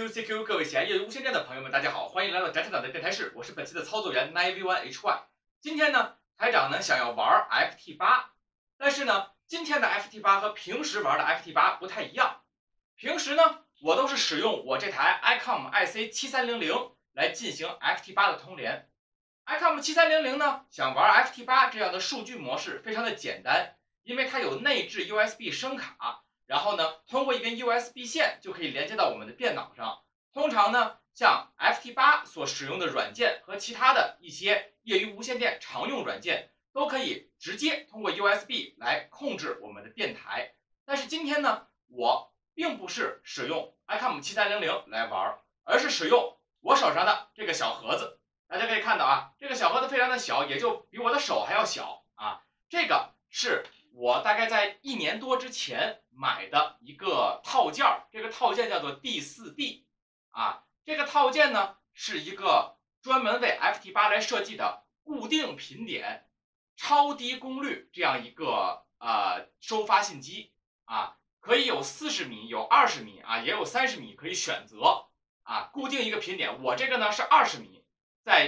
QCQ，各位喜爱业余无线电的朋友们，大家好，欢迎来到翟台长的电台室，我是本期的操作员 9v1hy。今天呢，台长呢想要玩 FT8，但是呢，今天的 FT8和平时玩的 FT8不太一样。平时呢，我都是使用我这台 ICOM IC7300来进行 FT8的通联。ICOM 7300呢，想玩 FT8这样的数据模式非常的简单，因为它有内置 USB 声卡。然后呢，通过一根 USB 线就可以连接到我们的电脑上。通常呢，像 FT8所使用的软件和其他的一些业余无线电常用软件，都可以直接通过 USB 来控制我们的电台。但是今天呢，我并不是使用 ICOM 7300来玩，而是使用我手上的这个小盒子。大家可以看到啊，这个小盒子非常的小，也就比我的手还要小啊。这个是我大概在1年多之前买的一个套件，这个套件叫做 D4D 啊。这个套件呢是一个专门为 FT8 来设计的固定频点、超低功率这样一个收发信机啊，可以有40米、有20米啊，也有30米可以选择啊。固定一个频点，我这个呢是20米，在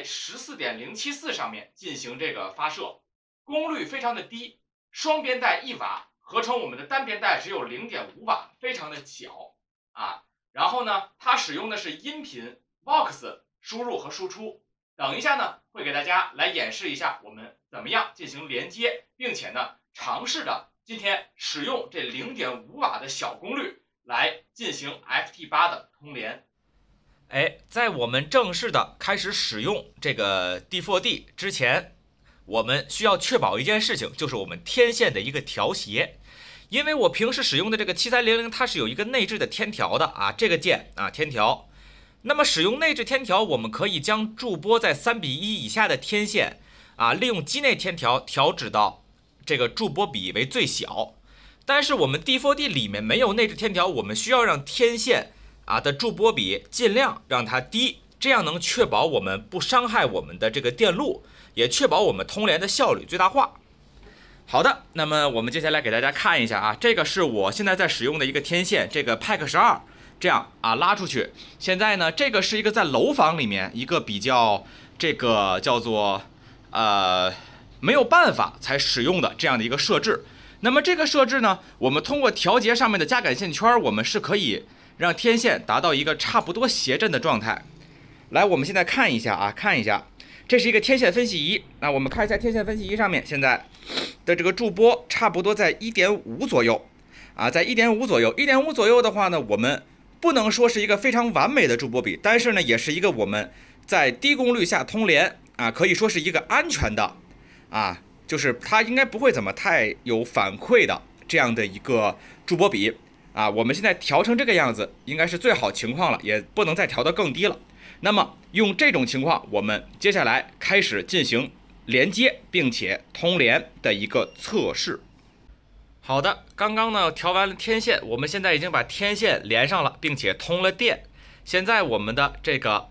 14.074上面进行这个发射，功率非常的低。双边带1瓦，合成我们的单边带只有0.5瓦，非常的小啊。然后呢，它使用的是音频 Vox 输入和输出。等一下呢，会给大家来演示一下我们怎么样进行连接，并且呢，尝试着今天使用这0.5瓦的小功率来进行 FT8 的通联。 在我们正式的开始使用这个 D4D 之前，我们需要确保一件事情，就是我们天线的一个调谐。因为我平时使用的这个7300，它是有一个内置的天条的啊，这个键啊天条。那么使用内置天条，我们可以将驻波在3:1以下的天线啊，利用机内天条调整到这个驻波比为最小。但是我们 D4D 里面没有内置天条，我们需要让天线啊的驻波比尽量让它低，这样能确保我们不伤害我们的这个电路，也确保我们通联的效率最大化。好的，那么我们接下来给大家看一下啊，这个是我现在在使用的一个天线，这个 PAC12，这样啊拉出去。现在呢，这个是一个在楼房里面一个比较这个叫做没有办法才使用的这样的一个设置。那么这个设置呢，我们通过调节上面的加感线圈，我们是可以让天线达到一个差不多谐振的状态。来，我们现在看一下啊，看一下。这是一个天线分析仪，那我们看一下天线分析仪上面现在的这个驻波差不多在 1.5 左右啊，在 1.5 左右。1.5 左右的话呢，我们不能说是一个非常完美的驻波比，但是呢，也是一个我们在低功率下通联啊，可以说是一个安全的啊，就是它应该不会怎么太有反馈的这样的一个驻波比啊。我们现在调成这个样子，应该是最好情况了，也不能再调得更低了。那么用这种情况，我们接下来开始进行连接并且通联的一个测试。好的，刚刚呢调完了天线，我们现在已经把天线连上了，并且通了电。现在我们的这个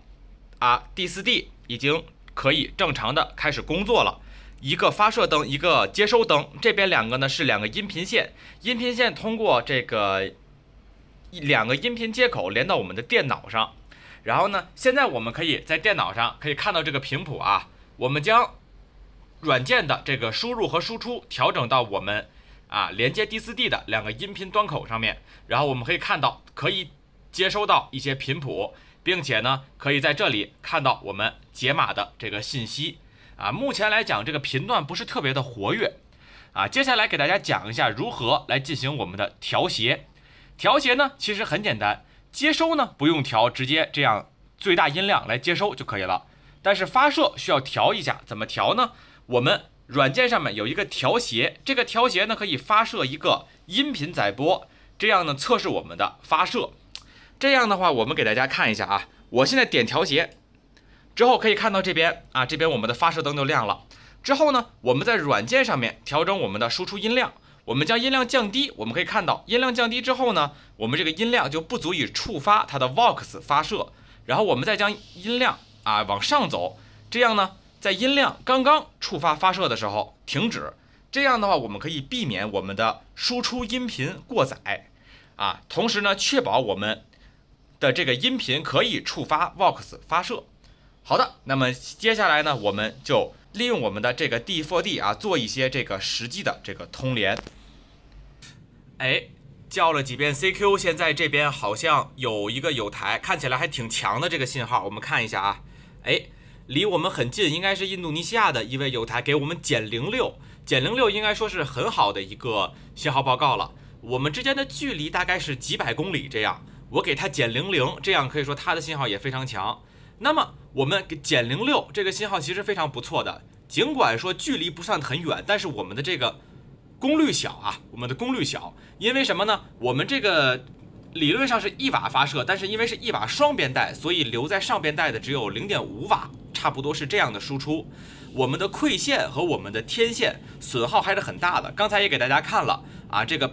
D4D 已经可以正常的开始工作了。一个发射灯，一个接收灯，这边2个呢是2个音频线，音频线通过这个2个音频接口连到我们的电脑上。然后呢，现在我们可以在电脑上可以看到这个频谱啊，我们将软件的这个输入和输出调整到我们连接 D4D 的2个音频端口上面，然后我们可以看到可以接收到一些频谱，并且呢可以在这里看到我们解码的这个信息啊。目前来讲，这个频段不是特别的活跃啊。接下来给大家讲一下如何来进行我们的调谐。调谐呢其实很简单。接收呢不用调，直接这样最大音量来接收就可以了。但是发射需要调一下，怎么调呢？我们软件上面有一个调谐，这个调谐呢可以发射一个音频载波，这样呢测试我们的发射。这样的话，我们给大家看一下啊，我现在点调谐之后，可以看到这边这边我们的发射灯就亮了。之后呢，我们在软件上面调整我们的输出音量。我们将音量降低，我们可以看到音量降低之后呢，我们这个音量就不足以触发它的 Vox 发射，然后我们再将音量往上走，这样呢，在音量刚刚触发发射的时候停止，这样的话我们可以避免我们的输出音频过载同时呢，确保我们的这个音频可以触发 Vox 发射。好的，那么接下来呢，我们就利用我们的这个 D4D 啊，做一些这个实际的这个通联。哎，叫了几遍 CQ， 现在这边好像有一个有台，看起来还挺强的这个信号，我们看一下啊。哎，离我们很近，应该是印度尼西亚的一位有台给我们减06，减06应该说是很好的一个信号报告了。我们之间的距离大概是几百公里这样，我给它减00，这样可以说它的信号也非常强。那么我们给减06这个信号其实非常不错的，尽管说距离不算很远，但是我们的这个功率小啊，我们的功率小，因为什么呢？我们这个理论上是1瓦发射，但是因为是1瓦双边带，所以留在上边带的只有0.5瓦，差不多是这样的输出。我们的馈线和我们的天线损耗还是很大的。刚才也给大家看了啊，这个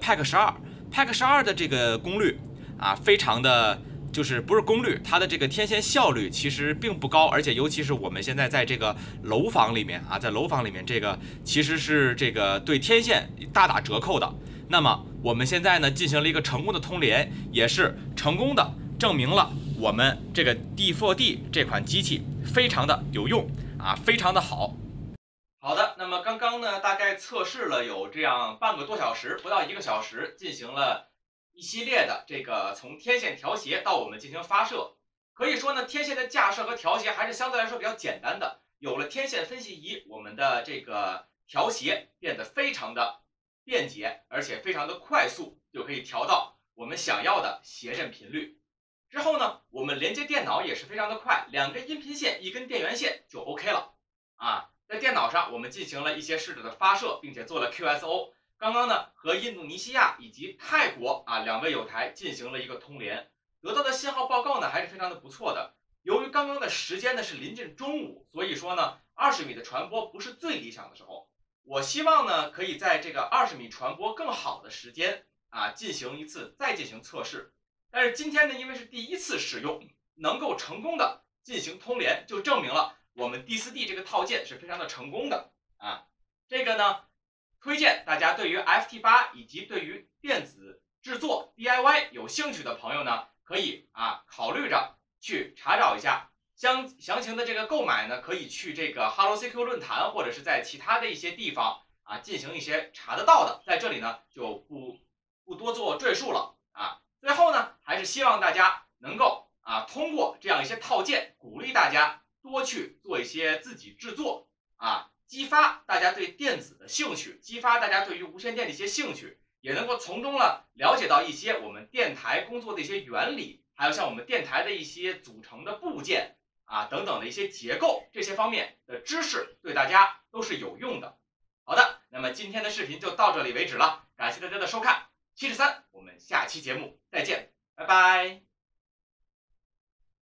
PAC12 的这个功率啊，非常的就是不是功率，它的这个天线效率其实并不高，而且尤其是我们现在在这个楼房里面啊，在楼房里面这个其实是这个对天线大打折扣的。那么我们现在呢进行了一个成功的通联，也是成功的证明了我们这个 D4D 这款机器非常的有用啊，非常的好。 好的，那么刚刚呢大概测试了有这样半个多小时，不到1个小时，进行了一系列的这个从天线调谐到我们进行发射。可以说呢，天线的架设和调谐还是相对来说比较简单的。有了天线分析仪，我们的这个调谐变得非常的便捷，而且非常的快速，就可以调到我们想要的谐振频率。之后呢，我们连接电脑也是非常的快，2根音频线，1根电源线就 OK 了啊。在电脑上我们进行了一些试着的发射，并且做了 QSO。刚刚呢和印度尼西亚以及泰国啊2位有台进行了一个通联，得到的信号报告呢还是非常的不错的。由于刚刚的时间呢是临近中午，所以说呢20米的传播不是最理想的时候。我希望呢可以在这个20米传播更好的时间啊进行一次再进行测试。但是今天呢因为是第1次使用，能够成功的进行通联，就证明了我们 D4D 这个套件是非常的成功的啊。这个呢推荐大家对于 FT8 以及对于电子制作 DIY 有兴趣的朋友呢，可以考虑着去查找一下。详情的这个购买呢，可以去这个 HelloCQ 论坛或者是在其他的一些地方进行一些查得到的，在这里呢就不多做赘述了啊。最后呢，还是希望大家能够通过这样一些套件，鼓励大家多去做一些自己制作激发大家对电子的兴趣，激发大家对于无线电的一些兴趣，也能够从中呢了解到一些我们电台工作的一些原理，还有像我们电台的一些组成的部件等等的一些结构，这些方面的知识对大家都是有用的。好的，那么今天的视频就到这里为止了，感谢大家的收看，7:3，我们下期节目再见，拜拜。